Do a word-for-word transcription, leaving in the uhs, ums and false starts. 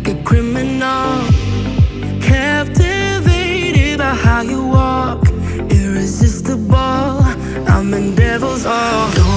like a criminal, captivated by how you walk, irresistible. I'm in devil's all.